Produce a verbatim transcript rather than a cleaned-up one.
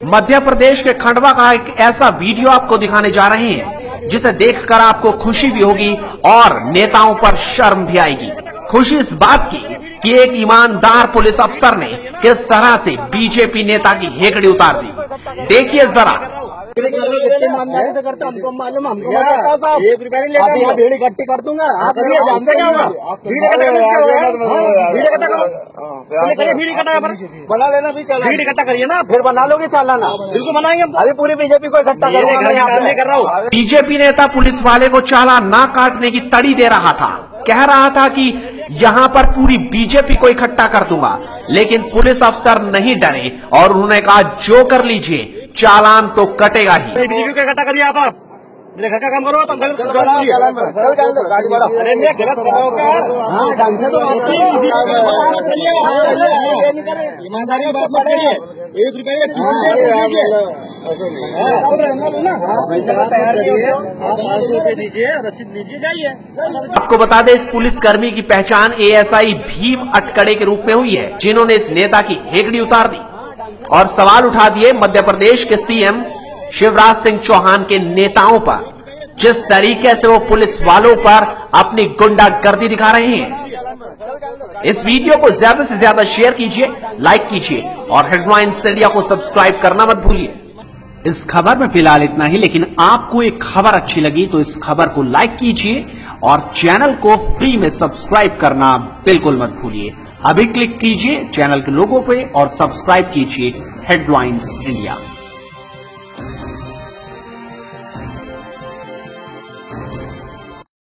मध्य प्रदेश के खंडवा का एक ऐसा वीडियो आपको दिखाने जा रहे हैं जिसे देखकर आपको खुशी भी होगी और नेताओं पर शर्म भी आएगी। खुशी इस बात की कि एक ईमानदार पुलिस अफसर ने किस तरह से बीजेपी नेता की हेकड़ी उतार दी। देखिए जरा। ईमानदारी से करते हमको मालूम, हमको एक रुपया नहीं लेकर भीड़ इकट्ठी कर दूंगा। जानते क्या होगा भीड़ इकट्ठा करो, भीड़ इकट्ठा बना लेना, भीड़ इकट्ठा करिए ना, फिर बना लोगे चालाना, बिल्कुल बनाएंगे। अभी पूरी बीजेपी को इकट्ठा कर रहा हूँ। बीजेपी नेता पुलिस वाले को चालान ना काटने की तड़ी दे रहा था, कह रहा था कि यहाँ पर पूरी बीजेपी को इकट्ठा कर दूंगा, लेकिन पुलिस अफसर नहीं डरे और उन्होंने कहा जो कर लीजिए, चालान तो कटेगा ही। बीजेपी को इकट्ठा करिए आप, आप मेरे घर का काम करो, तुम गलत अरे मैं गलत कर रहा हूँ क्या? ईमानदारी की बात मत करिए, एक रुपये दीजिए, रसीद लीजिए, जाइए। आपको बता दें, इस पुलिस कर्मी की पहचान एएसआई भीम अटकड़े के रूप में हुई है, जिन्होंने इस नेता की हेकड़ी उतार दी और सवाल उठा दिए मध्य प्रदेश के सीएम शिवराज सिंह चौहान के नेताओं पर, जिस तरीके से वो पुलिस वालों पर अपनी गुंडागर्दी दिखा रहे हैं। इस वीडियो को ज्यादा से ज्यादा शेयर कीजिए, लाइक कीजिए और हेडलाइंस इंडिया को सब्सक्राइब करना मत भूलिए। इस खबर में फिलहाल इतना ही, लेकिन आपको एक खबर अच्छी लगी तो इस खबर को लाइक कीजिए और चैनल को फ्री में सब्सक्राइब करना बिल्कुल मत भूलिए। अभी क्लिक कीजिए चैनल के लोगो पे और सब्सक्राइब कीजिए हेडलाइंस इंडिया।